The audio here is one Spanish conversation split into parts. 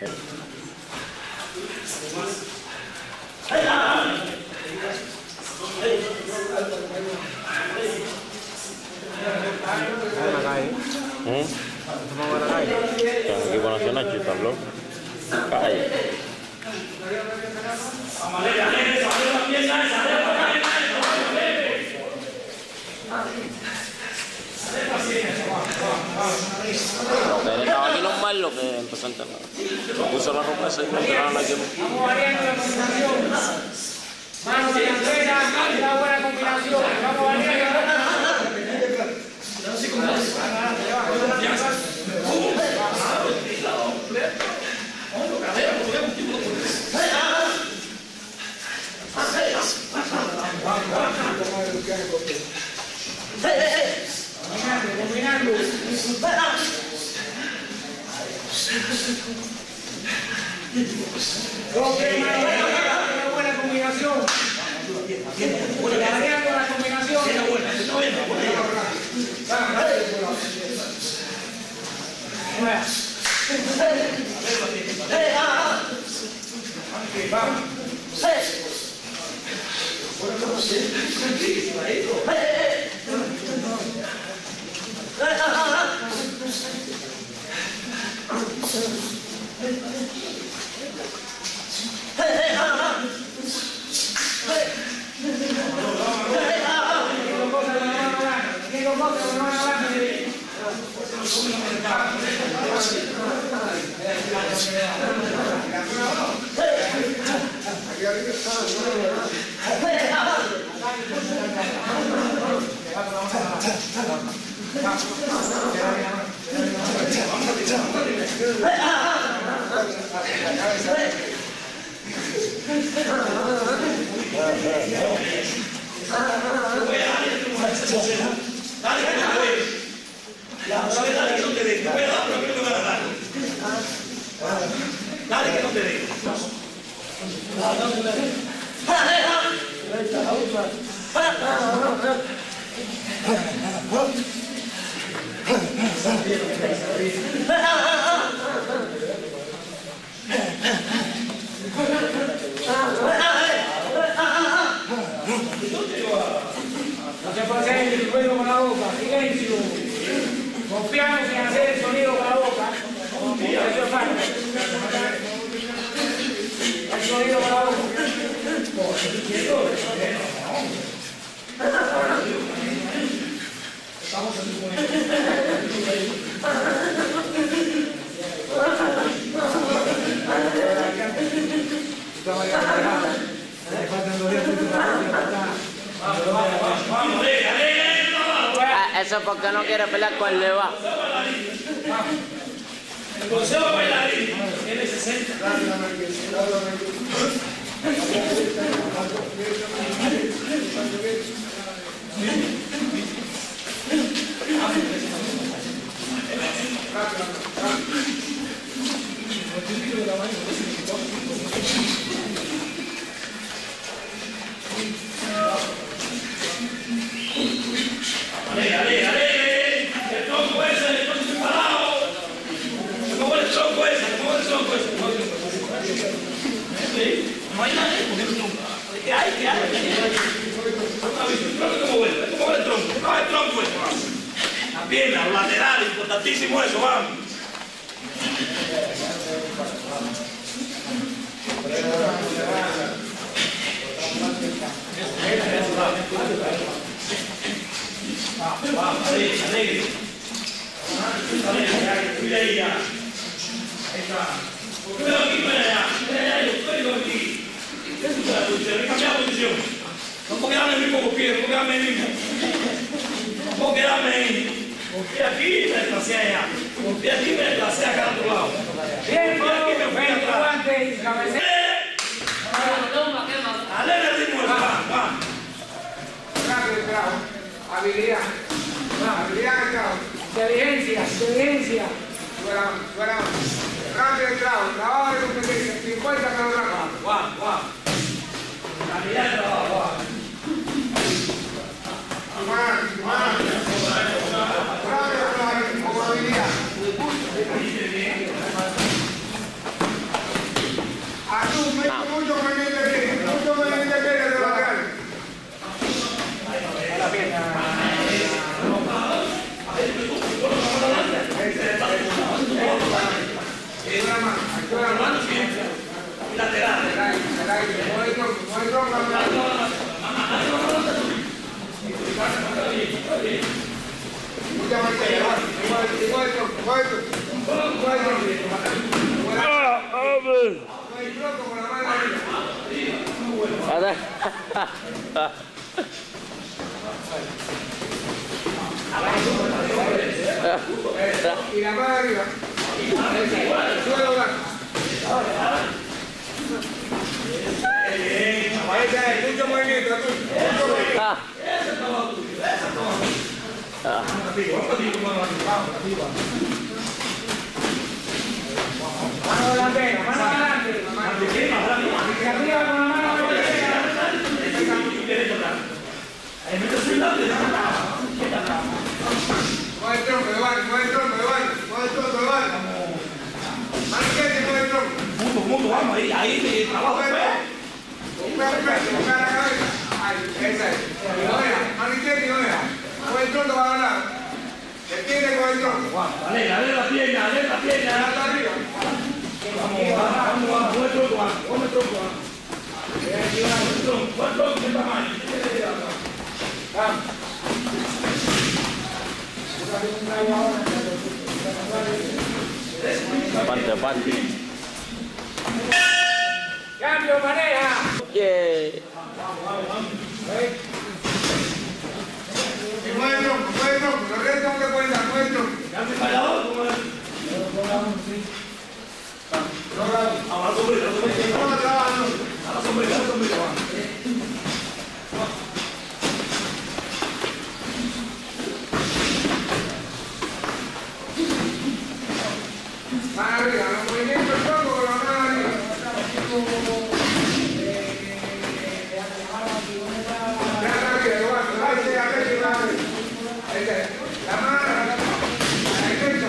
Equipo nacional, Chitarlo. Calle. Estaba aquí normal lo que empezó a entrenar. Se puso la ropa esa y lo entrenaron aquí. Vamos variando la combinación. Mano delantera, una buena combinación. Vamos variando. Combinando. Una buena combinación. Variando la combinación. No se puede hacer el ruido con la boca, silencio. Confiamos en hacer el sonido con la boca. Eso es fácil. El sonido con la boca. Estamos en tu Eso es porque no quiere pelear con el Leva. El consejo bailarín tiene 60. El tronco ese, el tronco separado. Se mueve el tronco ese, se mueve el tronco ese. No hay nada, porque el tronco. ¿Qué hay? ¿Qué hay? ¿Cómo vuelve? ¿Cómo vuelve el tronco? No, el tronco ese, vamos. La pierna, los laterales, importantísimo eso, vamos. Vamos, alegre. Cuida ahí ya. Ahí está. Cuida aquí, cuida allá. Cuida allá, yo cuido aquí. Cambia la posición. No puedo quedarme en el mismo pie, no puedo quedarme en el mismo. No puedo quedarme ahí. Con pie aquí y me desplacé allá. Con pie aquí y me desplacé acá al otro lado. Bien, por aquí me fui atrás. Dale el ritmo del pan. Rápido el trago. Habilidad. Habilidad el trago. Inteligencia. Fuera. Rápido el trago. Trabajo de competencia. 50 kilogramos. Guau. Calidad de trabajo. Rápido, con habilidad. Una mano. Activa la mano siempre. Y lateral. Mueve el tronco. Mueve el tronco. Mucha marquera. Mueve el tronco. Mueve el tronco. Mueve el tronco con la mano arriba. Y la mano arriba. Sube los brazos. Ese es mucho movimiento. Mano delantera, mano adelante. Y arriba con la mano delantera. Mueve el tronco de baño, mueve el tronco de baño, mueve el tronco de baño. Maniquete, mueve el tronco. Mundo, vamos, ahí trabajo. Perfecto, busca la cabeza. Ahí, esa es. Y no deja, maniquete y no deja. Mueve el tronco para hablar. Detiene con el tronco. Dale la pierna. Hasta arriba. Vamos, mueve el tronco, come el tronco. ¿Cuál tronco? ¿Qué tamaño? Vamos. Aparte. Cambio, maneja. Yeah. Y mueve el tronco, los restos no te pueden dar, mueve el tronco. Cambio para la otra. A la sombrilla. Vamos trabajando. A la sombrilla. Mano arriba, los movimientos del tronco con la mano arriba. Mano arriba, la mano a la derecha.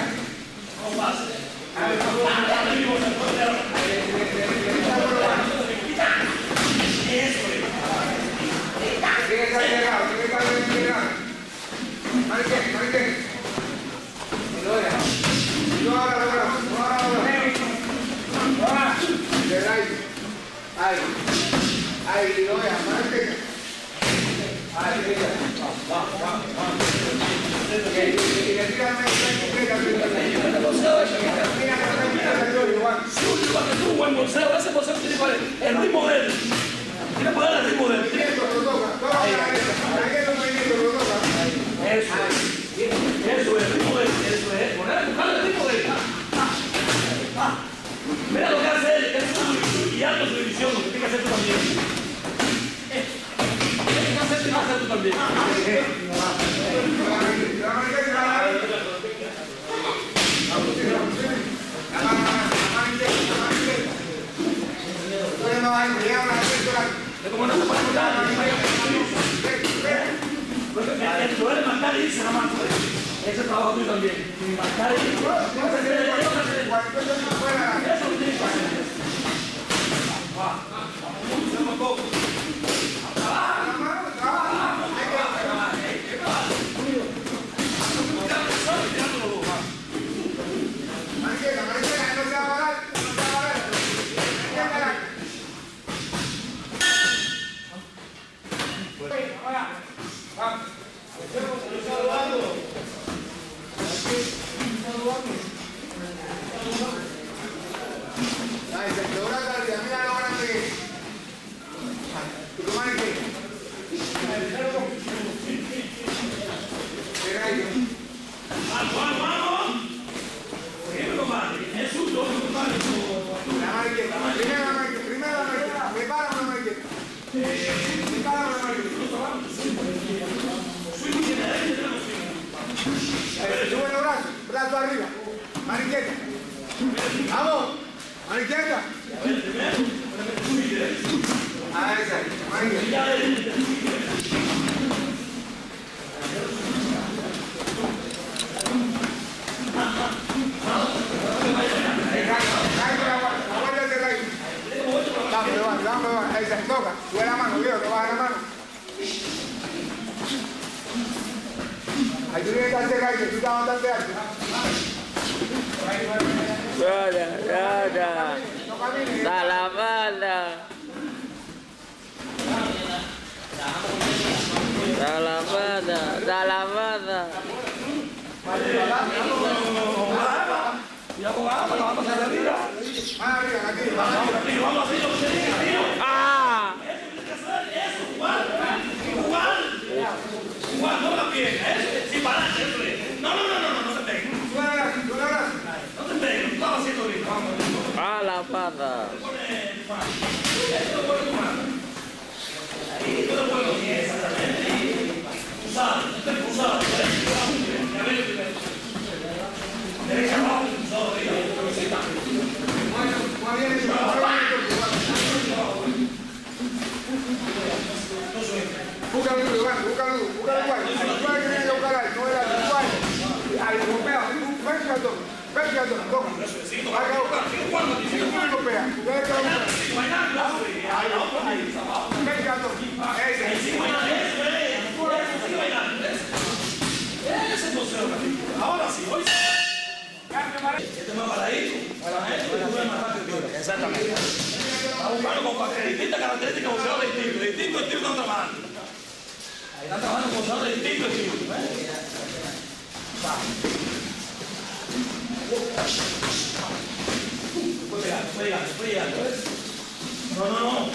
Sigue exagerado. Mariquete. Y lo deja. No ahora los brazos. Ahí, y lo deja. Mariquete. Ahí, y le tira Un buen bolseo, ese bolseo tiene el ritmo de él. Tiene que poner el ritmo de él. Eso es, el ritmo de él. Eso es. Buscar el ritmo de él. Mira lo que hace él, es guiando su división, lo que tienes que hacer tú también. Tienes que hacer tú también. Como no se puede montar, el poder de marcar y irse nada más. Ese trabajo tuyo también. Marcar y irse. Eso lo tienes que hacer. Sube los brazos, brazo arriba. Maniqueta. Vamos. Maniqueta. Ah, esa. Maniqueta. Vamos, esa. Toca. Sube la mano, Dios, te baja la mano. Ahí tú tienes que hacer aire, tú estás bastante alto. Salamana. Y abogado, la vamos a hacer arriba. Vamos a hacerlo. ¡Ah! Eso, igual, no la pierna, sí, para adelante. No te pegues. No te pegues, lo estaba haciendo bien. Vamos. ¡Ah, la pata! Esto lo pone tu mano. Ahí, tú lo pones los pies, exactamente. Pulsado, pulsado. Derecha abajo, pulsado arriba. Búscalo, Iván, búscalo igual. Igual que tiene que buscar ahí, no era igual. Al golpea, ven, toma. Haga buscar, no golpea. Ahora sí, hoy sí. Este más paradito, para la gente, tú ves más rápido. Exactamente. Está buscando con distintas características, boxeadores distintos estilos están trabajando. Ahí están trabajando con boxeadores distintos estilos. Fue llegando. No.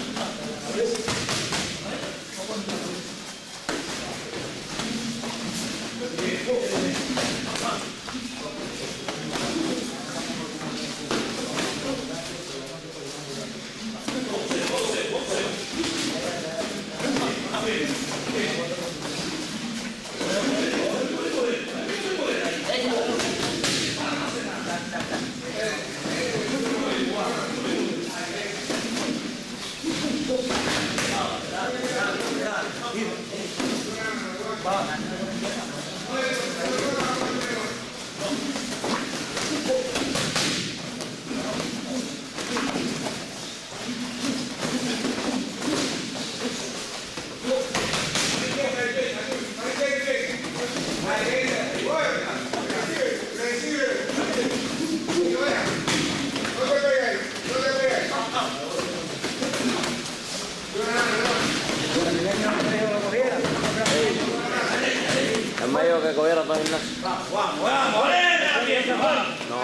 Es medio que cogiera todo el gimnasio. Vamos. No,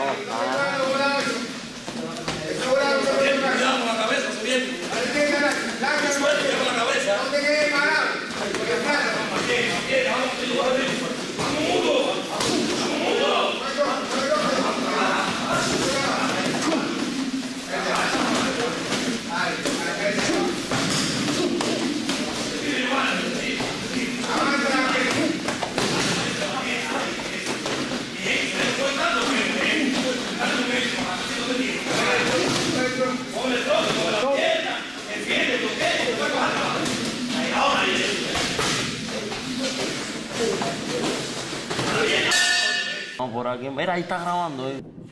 Cuidado con la cabeza, subiendo. Suerte con la cabeza. No te quedes parado. Vamos, mudo. no, por aquí. Mira, ahí está grabando.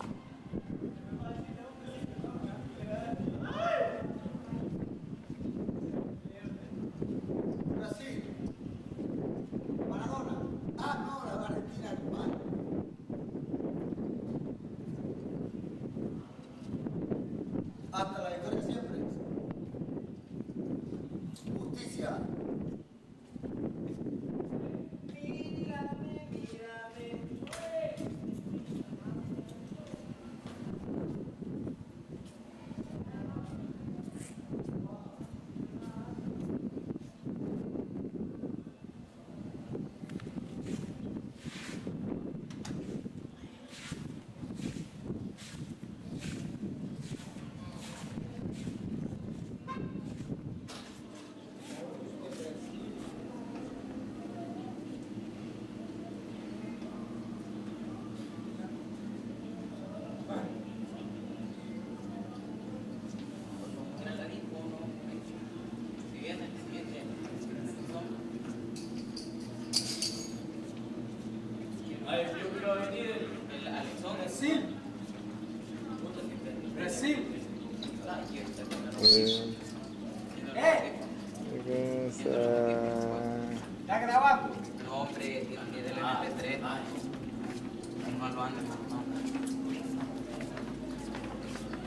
Brasil. Maradona. Ah, no, la Argentina, hermano. Hasta la victoria siempre. Justicia. Brasil. ¿Está grabando? No, hombre, tiene del MP3. No lo anda.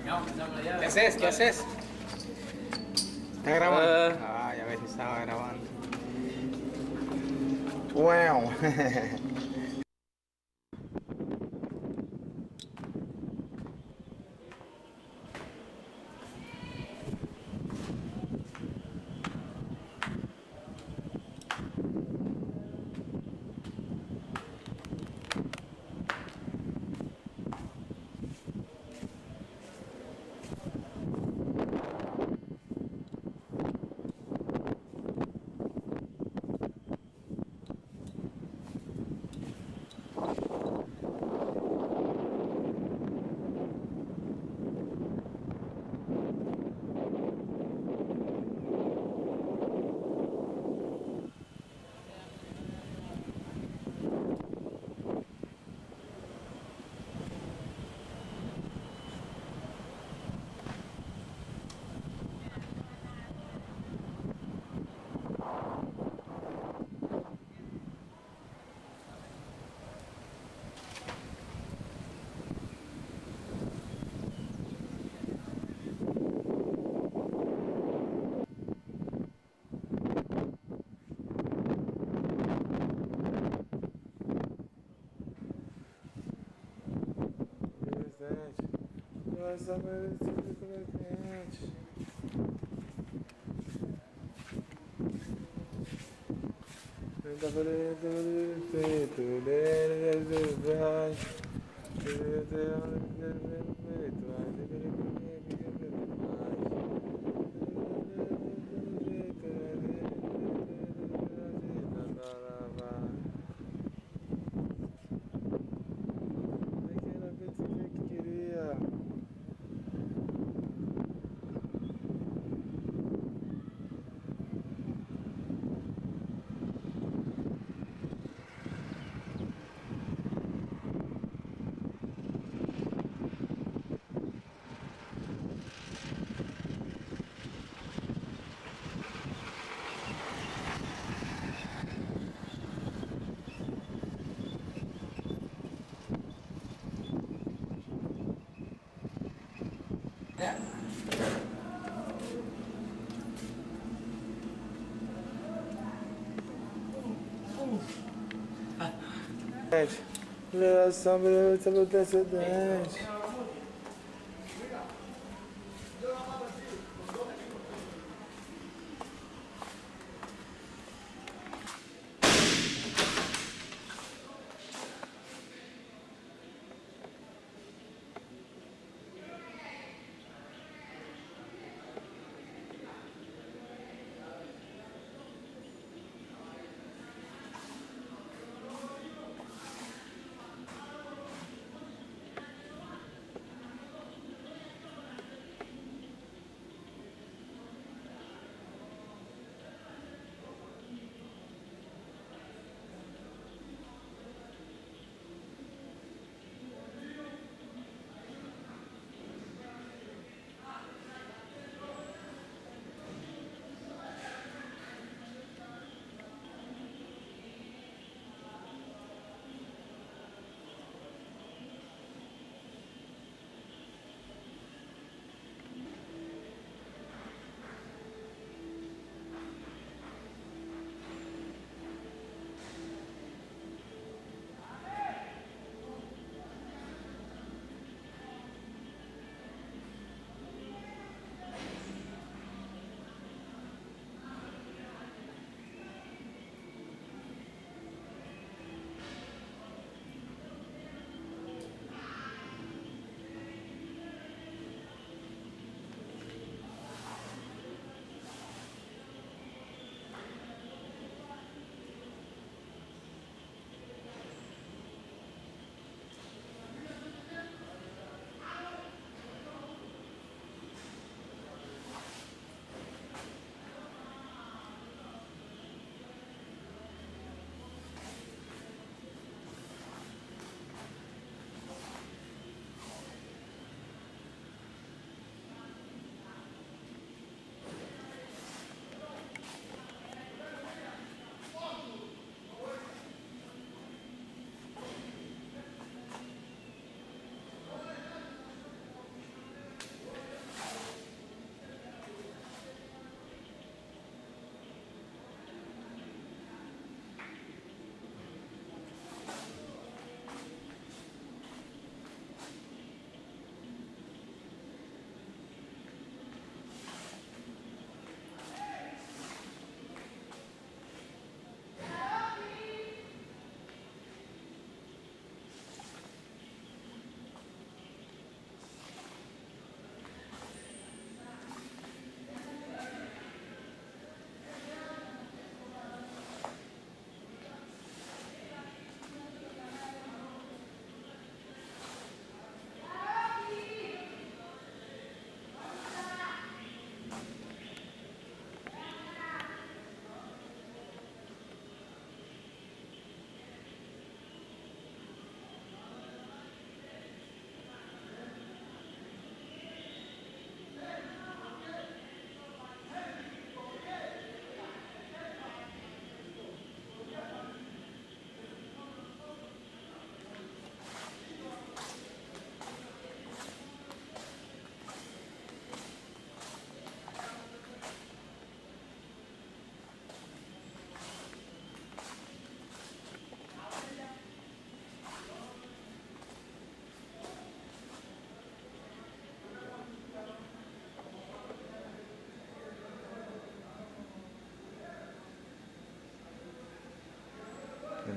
¿Qué haces? ¿Qué haces? ¿Estás grabando? Ah, ya ves si estaba grabando. Wow. Nossa, mas a sombra dessa dente.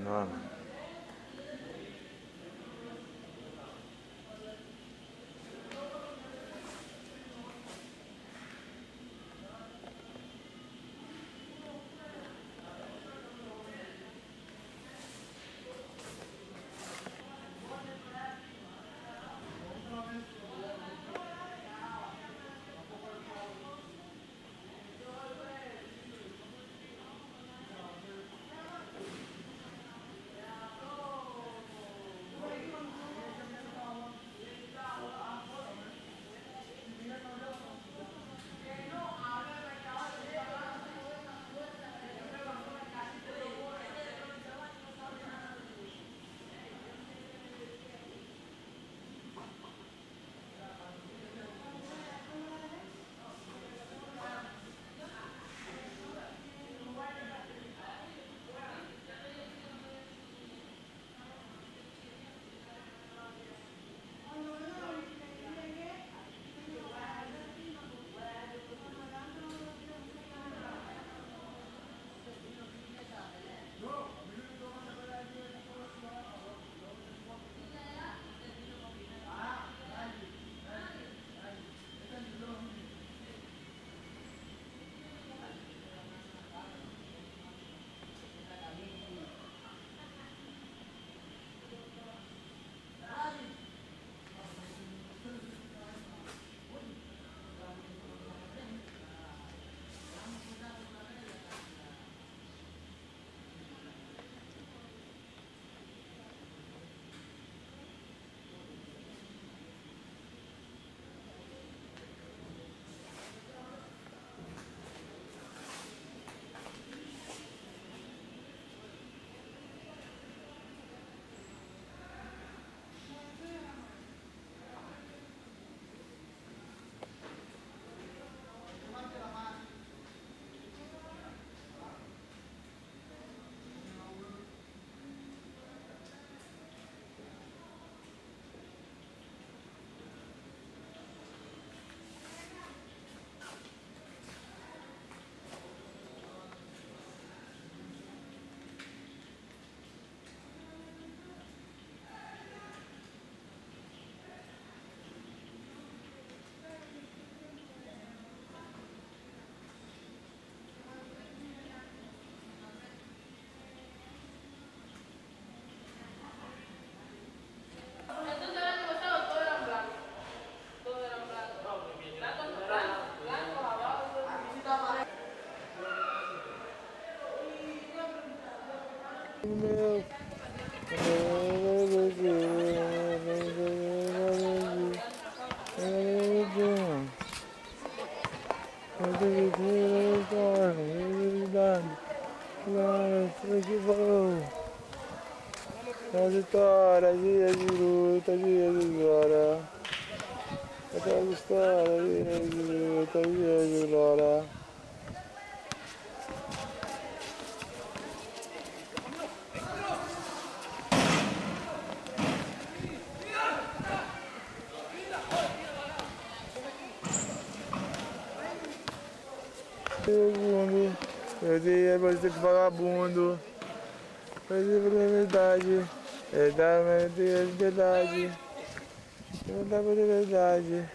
Não. Trajetória, dia de luta, dia de glória. Aquela história, dia de luta, dia de glória. Segundo, meu dia é você que vagabundo. Mas é verdade, é da verdade, é da verdade,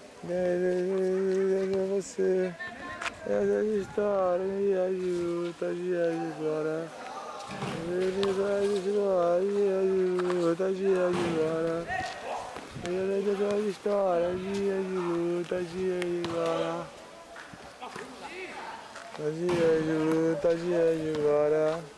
é você, essa história me ajuda, dia de glória, verdade, glória, dia de luta, dia de glória, verdade, história, dia de luta, dia de glória, dia de luta, dia de glória.